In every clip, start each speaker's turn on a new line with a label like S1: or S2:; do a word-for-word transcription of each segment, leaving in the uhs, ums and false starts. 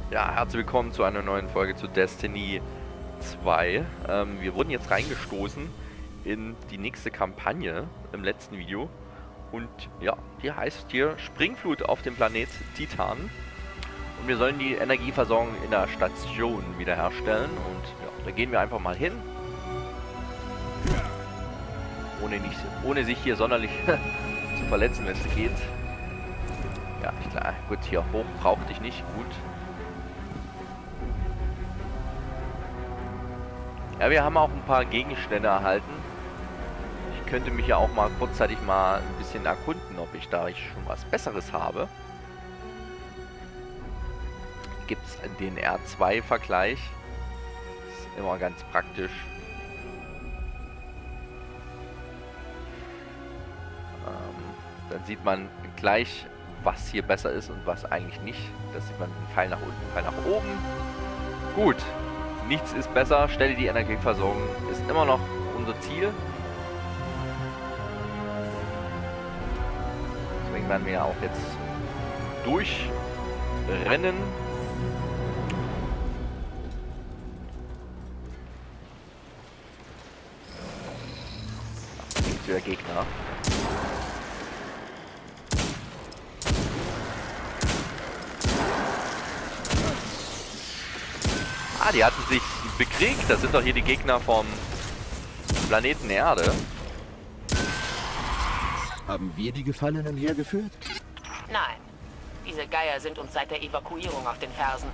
S1: Ja, herzlich willkommen zu einer neuen Folge zu Destiny zwei. Ähm, wir wurden jetzt reingestoßen in die nächste Kampagne im letzten Video. Und ja, die heißt hier Springflut auf dem Planet Titan. Und wir sollen die Energieversorgung in der Station wiederherstellen. Und ja, da gehen wir einfach mal hin. Ohne, nicht, ohne sich hier sonderlich zu verletzen, wenn es geht. Ja, klar, gut, hier hoch brauchte ich nicht. Gut. Ja, wir haben auch ein paar Gegenstände erhalten. Ich könnte mich ja auch mal kurzzeitig mal ein bisschen erkunden, ob ich da schon was Besseres habe. Gibt es den R zwei Vergleich. Ist immer ganz praktisch. Ähm, dann sieht man gleich, was hier besser ist und was eigentlich nicht. Das sieht man, einen Pfeil nach unten, Pfeil nach oben. Gut. Nichts ist besser. Stelle die Energieversorgung ist immer noch unser Ziel. Deswegen werden wir ja auch jetzt durchrennen. Da gibt es wieder Gegner. Ah, die hatten sich bekriegt. Das sind doch hier die Gegner vom Planeten Erde.
S2: Haben wir die Gefallenen hergeführt?
S3: Nein. Diese Geier sind uns seit der Evakuierung auf den Fersen.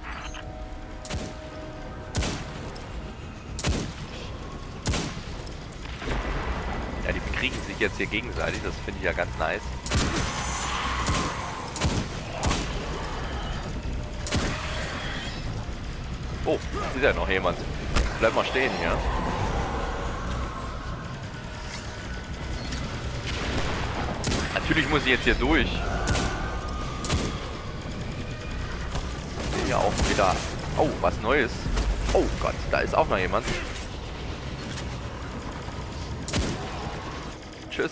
S1: Ja, die bekriegen sich jetzt hier gegenseitig. Das finde ich ja ganz nice. Oh, ist ja noch jemand. Bleib mal stehen hier. Natürlich muss ich jetzt hier durch. Hier auch wieder. Oh, was Neues. Oh Gott, da ist auch noch jemand. Tschüss.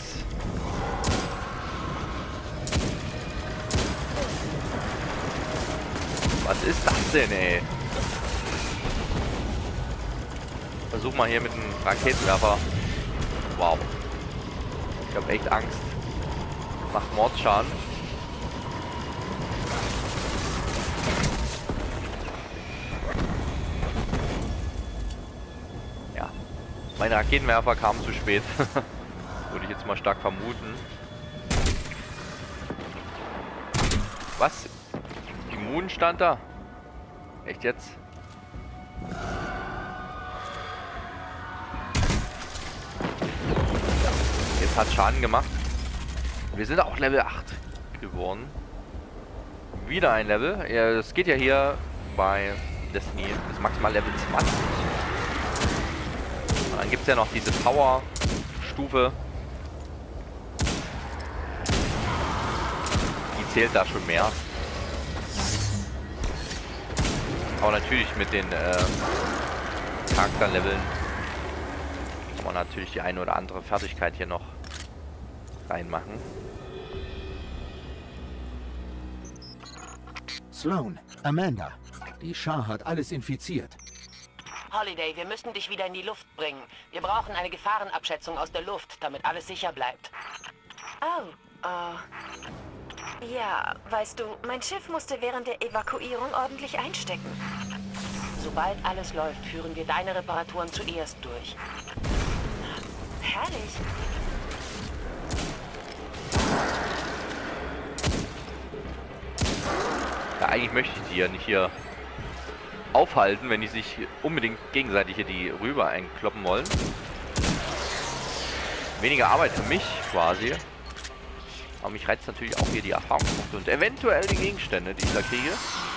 S1: Was ist das denn, ey? Versuch mal hier mit einem Raketenwerfer. Wow. Ich habe echt Angst. Macht Mordschaden. Ja. Mein Raketenwerfer kam zu spät. Würde ich jetzt mal stark vermuten. Was? Immun stand da? Echt jetzt? Jetzt hat Schaden gemacht. Wir sind auch Level acht geworden. Wieder ein Level. Ja, das geht ja hier bei Destiny bis maximal Level zwanzig. Und dann gibt es ja noch diese Power-Stufe. Die zählt da schon mehr. Aber natürlich mit den äh, Charakterleveln kann man natürlich die eine oder andere Fertigkeit hier noch reinmachen.
S2: Sloan, Amanda, die Schar hat alles infiziert.
S3: Holiday, wir müssen dich wieder in die Luft bringen. Wir brauchen eine Gefahrenabschätzung aus der Luft, damit alles sicher bleibt.
S4: Oh, äh... Ja, weißt du, mein Schiff musste während der Evakuierung ordentlich einstecken.
S3: Sobald alles läuft, führen wir deine Reparaturen zuerst durch.
S4: Herrlich.
S1: Ja, eigentlich möchte ich die ja nicht hier aufhalten, wenn die sich unbedingt gegenseitig hier die Rüber einkloppen wollen. Weniger Arbeit für mich quasi. Aber mich reizt natürlich auch hier die Erfahrungspunkte und eventuell die Gegenstände, die ich da kriege.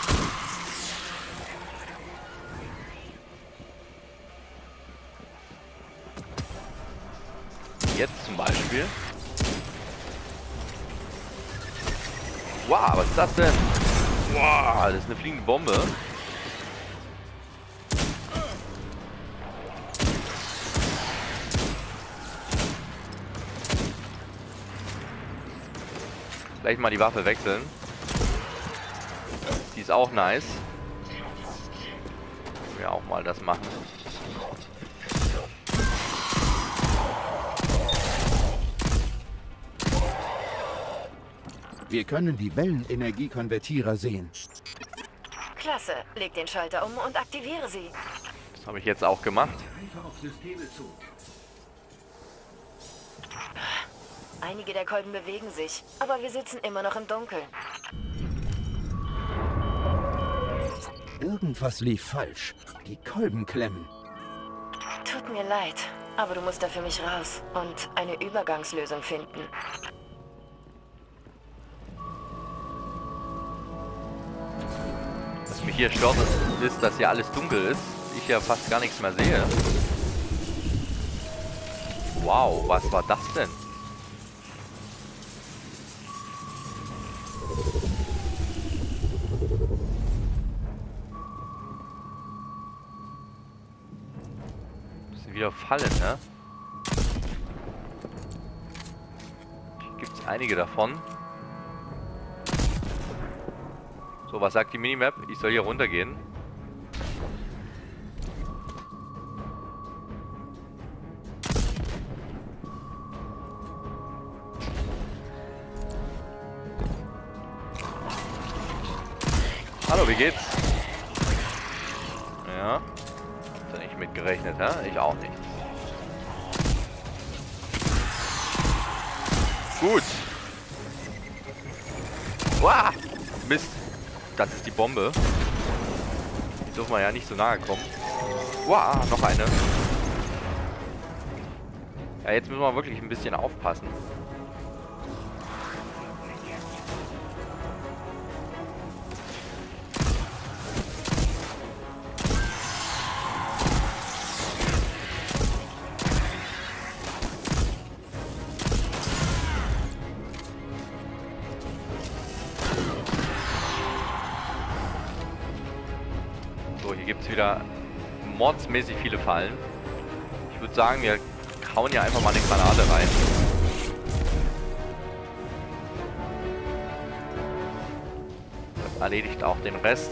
S1: Jetzt zum Beispiel. Wow, was ist das denn? Wow, das ist eine fliegende Bombe. Gleich mal die Waffe wechseln. Die ist auch nice. wir auch mal das machen.
S2: Wir können die Wellenenergiekonvertierer sehen.
S4: Klasse. Leg den Schalter um und aktiviere sie.
S1: Das habe ich jetzt auch gemacht.
S2: Greife auf Systeme zu.
S4: Einige der Kolben bewegen sich, aber wir sitzen immer noch im Dunkeln.
S2: Irgendwas lief falsch. Die Kolben klemmen.
S4: Tut mir leid, aber du musst da für mich raus und eine Übergangslösung finden.
S1: Was mich hier stört, ist, dass hier alles dunkel ist. Ich ja fast gar nichts mehr sehe. Wow, was war das denn? Das sind wieder Fallen, ne? Hier gibt es einige davon. So, was sagt die Minimap? Ich soll hier runtergehen. Hallo, wie geht's? Ja. Hat er nicht mit gerechnet, hä? Ich auch nicht. Gut. Wow! Mist. Das ist die Bombe. Die dürfen wir ja nicht so nahe kommen. Wow, noch eine. Ja, jetzt müssen wir wirklich ein bisschen aufpassen. Hier gibt es wieder mordsmäßig viele Fallen. Ich würde sagen, wir hauen hier einfach mal eine Granate rein. Das erledigt auch den Rest.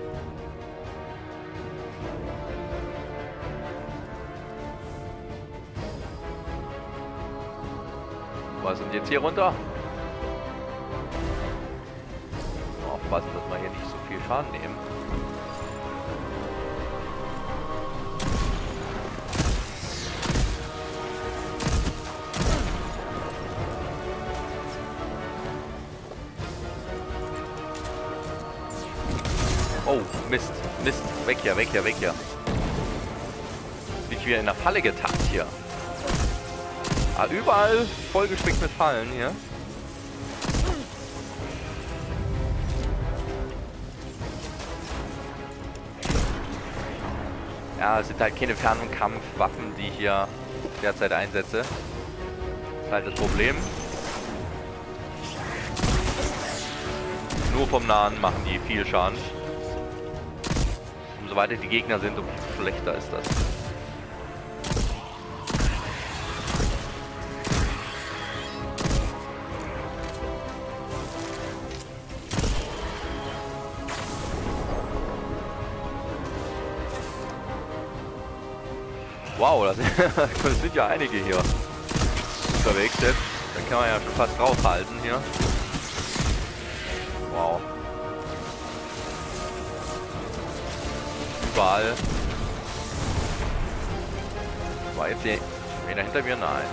S1: Was sind jetzt hier runter? Aufpassen, dass wir hier nicht so viel Schaden nehmen. Oh, Mist, Mist, weg hier, weg hier, weg hier. Bin ich wieder in der Falle getappt hier. Ah, überall vollgespickt mit Fallen hier. Ja, es sind halt keine Fern- und Kampfwaffen, die ich hier derzeit einsetze. Das ist halt das Problem. Nur vom Nahen machen die viel Schaden. Umso weiter die Gegner sind, umso schlechter ist das. Wow, das, das sind ja einige hier unterwegs jetzt. Da kann man ja schon fast draufhalten hier. Wow. Überall. War jetzt hier einer hinter mir? Nein.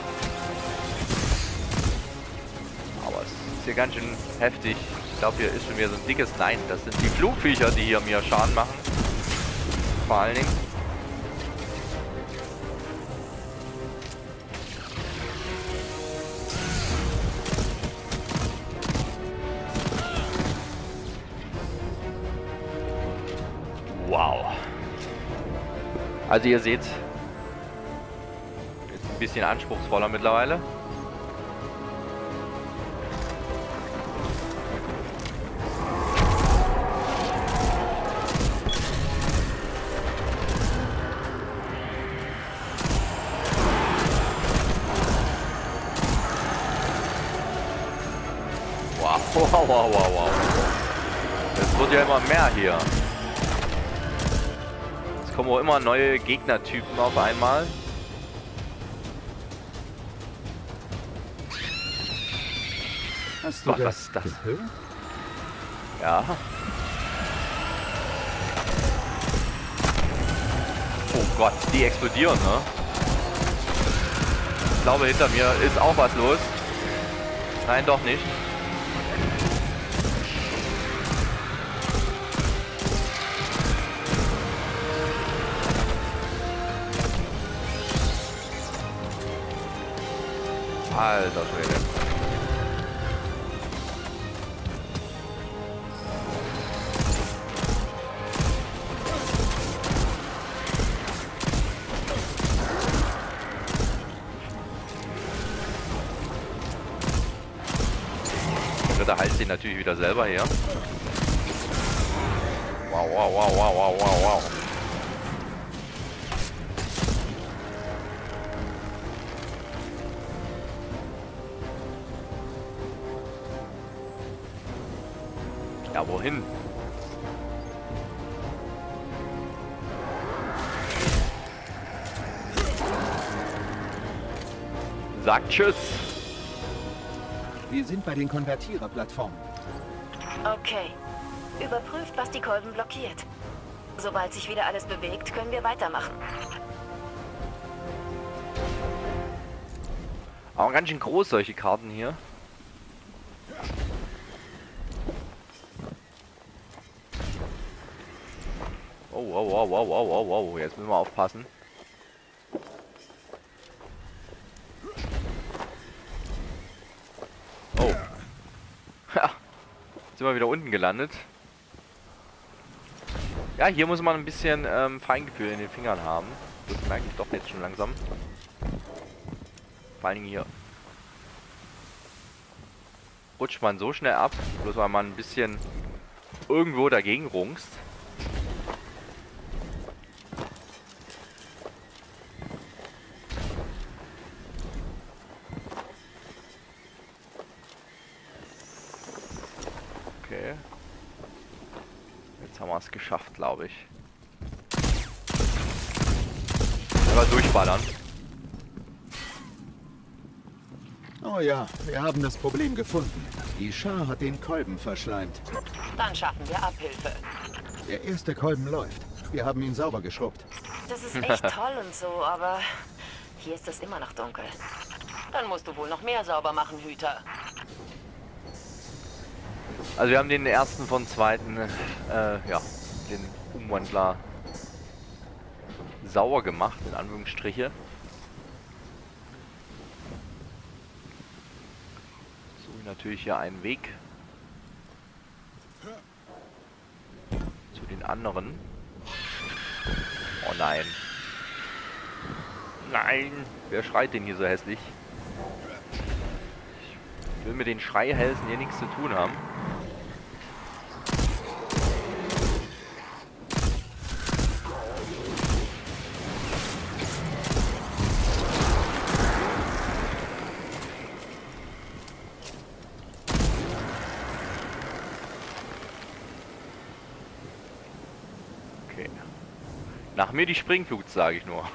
S1: Aber es ist hier ganz schön heftig. Ich glaube, hier ist schon wieder so ein dickes... Nein, das sind die Flugviecher, die hier mir Schaden machen. Vor allen Dingen. Wow. Also ihr seht, ist ein bisschen anspruchsvoller mittlerweile. Wow, wow, wow, wow, wow. Es wird ja immer mehr hier. Es kommen auch immer neue Gegnertypen auf einmal.
S2: Hast du
S1: Gott,
S2: das,
S1: was ist das?
S2: gehört?
S1: Ja. Oh Gott, die explodieren, ne? Ich glaube, hinter mir ist auch was los. Nein, doch nicht. Alter Schwede. Der heilt sich natürlich wieder selber her. Wow, wow, wow, wow, wow, wow, wow. Ja, wohin? Sagt Tschüss.
S2: Wir sind bei den Konvertiererplattformen.
S4: Okay. Überprüft, was die Kolben blockiert. Sobald sich wieder alles bewegt, können wir weitermachen.
S1: Aber ganz schön groß, solche Karten hier. Oh, wow, wow, wow, wow, wow, wow. Jetzt müssen wir aufpassen. Oh. Ha. Sind wir wieder unten gelandet. Ja, hier muss man ein bisschen ähm, Feingefühl in den Fingern haben. Das merke ich doch jetzt schon langsam. Vor allen Dingen hier. Rutscht man so schnell ab, bloß weil man ein bisschen irgendwo dagegen rungst. Okay. Jetzt haben wir es geschafft, glaube ich. Aber durchballern.
S2: Oh ja, wir haben das Problem gefunden. Die Schar hat den Kolben verschleimt.
S3: Dann schaffen wir Abhilfe.
S2: Der erste Kolben läuft. Wir haben ihn sauber geschrubbt.
S4: Das ist echt toll und so, aber hier ist es immer noch dunkel.
S3: Dann musst du wohl noch mehr sauber machen, Hüter.
S1: Also wir haben den ersten von zweiten, äh, ja, den Umwandler sauer gemacht, in Anführungsstriche. So, natürlich hier einen Weg zu den anderen. Oh nein. Nein! Wer schreit denn hier so hässlich? Ich will mit den Schreihälsen hier nichts zu tun haben. Okay. Nach mir die Springflut, sage ich nur.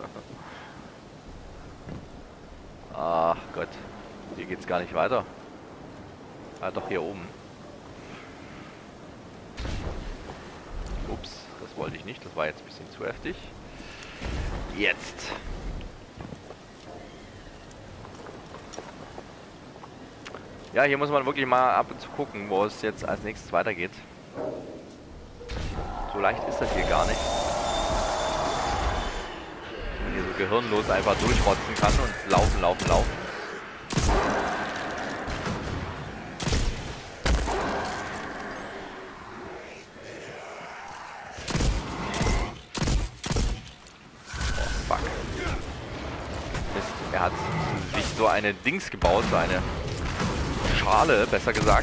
S1: Ach Gott. Hier geht's gar nicht weiter. Ah, doch hier oben. Ups, das wollte ich nicht. Das war jetzt ein bisschen zu heftig. Jetzt. Ja, hier muss man wirklich mal ab und zu gucken, wo es jetzt als nächstes weitergeht. So leicht ist das hier gar nicht. Dass man hier so gehirnlos einfach durchrotzen kann und laufen, laufen, laufen. Er hat sich so eine Dings gebaut, so eine Schale, besser gesagt.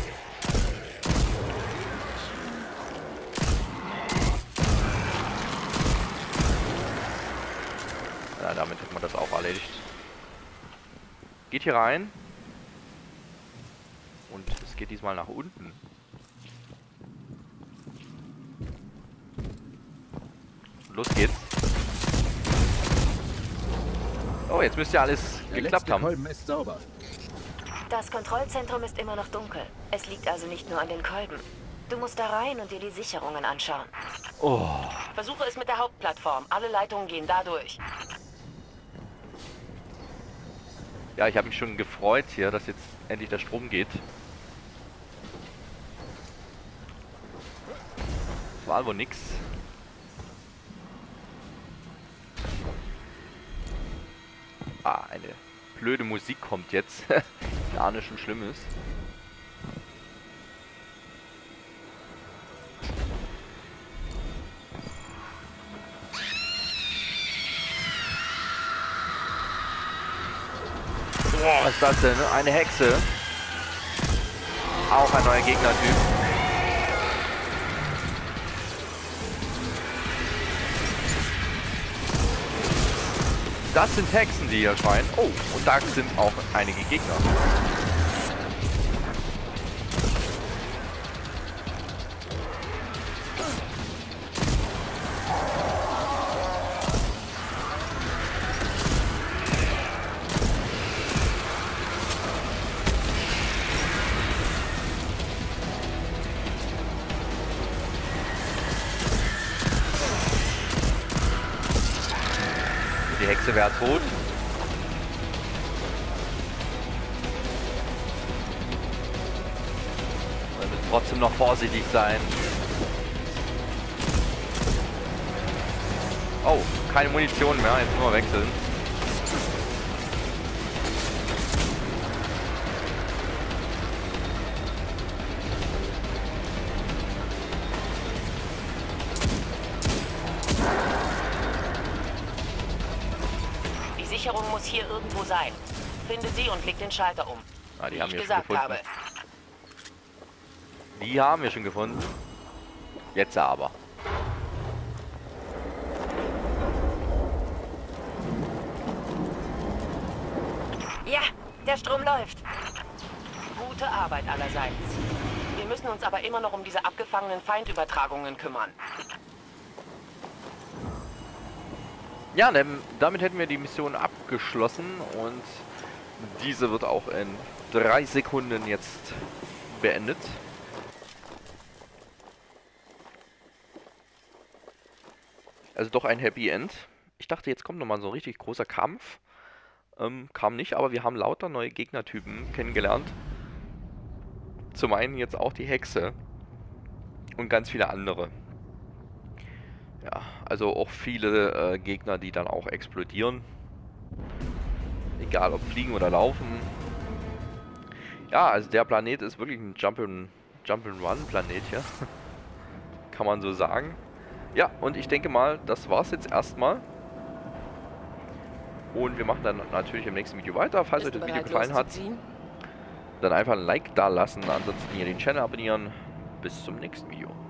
S1: Ja, damit hat man das auch erledigt. Geht hier rein. Und es geht diesmal nach unten. los geht's. Oh, jetzt müsste ja alles
S2: Der
S1: geklappt
S2: letzte
S1: haben.
S2: Kolben ist sauber.
S4: Das Kontrollzentrum ist immer noch dunkel. Es liegt also nicht nur an den Kolben. Du musst da rein und dir die Sicherungen anschauen.
S1: Oh,
S3: Versuche es mit der Hauptplattform. Alle Leitungen gehen da durch.
S1: ja, ich habe mich schon gefreut hier, dass jetzt endlich der Strom geht. Das war wohl nix. Ah, eine blöde Musik kommt jetzt. Gar nicht schon schlimm ist. Boah, was ist das denn? Eine Hexe. Auch ein neuer Gegnertyp. Das sind Hexen, die hier erscheinen. Oh, und da sind auch einige Gegner. Die Hexe wäre tot. Wir müssen trotzdem noch vorsichtig sein. Oh, keine Munition mehr, jetzt nur wechseln.
S3: Die Sicherung muss hier irgendwo sein. Finde sie und leg den Schalter um.
S1: Ah, die
S3: Wie
S1: haben
S3: ich
S1: wir schon
S3: gesagt
S1: gefunden.
S3: habe.
S1: Die haben wir schon gefunden. Jetzt aber.
S4: Ja, der Strom läuft.
S3: Gute Arbeit allerseits. Wir müssen uns aber immer noch um diese abgefangenen Feindübertragungen kümmern.
S1: Ja, dann, damit hätten wir die Mission abgeschlossen und diese wird auch in drei Sekunden jetzt beendet. Also doch ein Happy End. Ich dachte, jetzt kommt nochmal so ein richtig großer Kampf. Ähm, kam nicht, aber wir haben lauter neue Gegnertypen kennengelernt. Zum einen jetzt auch die Hexe und ganz viele andere. Ja, also auch viele äh, Gegner, die dann auch explodieren. Egal ob fliegen oder laufen. Ja, also der Planet ist wirklich ein Jump'n'Run Jump'n'Run Planet hier. Kann man so sagen. Ja, und ich denke mal, das war's jetzt erstmal. Und wir machen dann natürlich im nächsten Video weiter. Falls euch das Video gefallen hat, dann einfach ein Like da lassen. Ansonsten hier den Channel abonnieren. Bis zum nächsten Video.